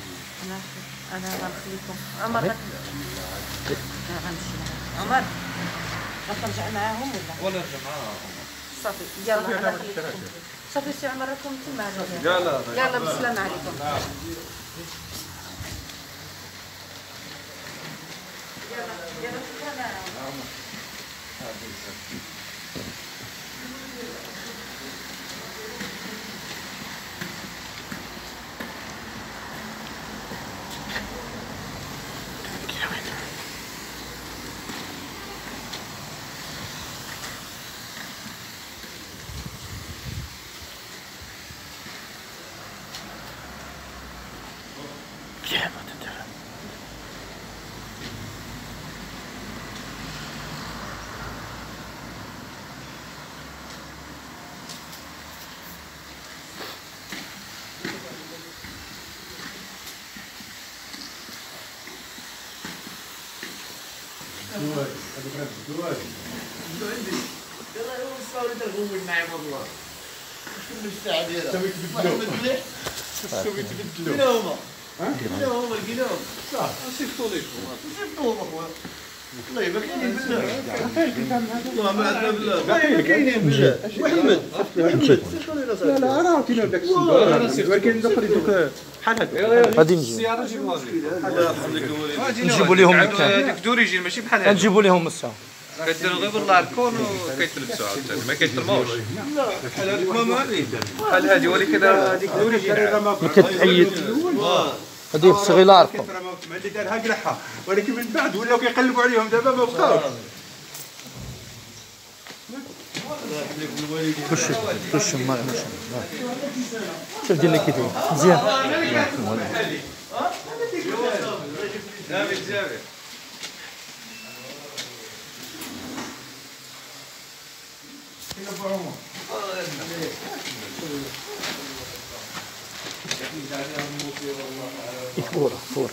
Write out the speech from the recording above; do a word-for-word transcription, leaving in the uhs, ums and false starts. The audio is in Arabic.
انا انا غنخليكم عمر غنمشي عمر غترجع معاهم ولا ولا نرجع معاهم صافي يلا انا خليكم صافي سي عمر راكم تما يلا يلا بالسلامه عليكم يلا يلا شكرا معاهم دواي هذوك دواي عندي يلاه هو الصاوري تغول معايا والله شنو الساعه ديالها تبي تبدلو تبي تبدلو فين هما فين هما لقيناهم صافي نصيفطو ليكم نصيفطوهم اخويا والله ما كاينين بزاف والله ما عندنا بزاف كاينين بزاف محمد محمد لا لا راه عطينا داك السيد ولكن الاخرين دوك بحال هكا غادي نجيو السياره نجيبوها لك نجيبوا لهم هذيك دوريجين ماشي بحال هذا نجيبوا لهم الساعه كيديروا غير باللاركون وكيتلبسوا عاوتاني ما كيترماوش لا بحال هذيك ماما هذيك بحال هذه ولكن هذيك دوريجين اللي كتحيد هذه صغيره عرفوا اللي دارها قلعها ولكن من بعد ولاو كيقلبوا عليهم دابا ما بقاوش خش خش ما ماشي شوف ديال اللي كيدير مزيان جابر جابر فورة فورة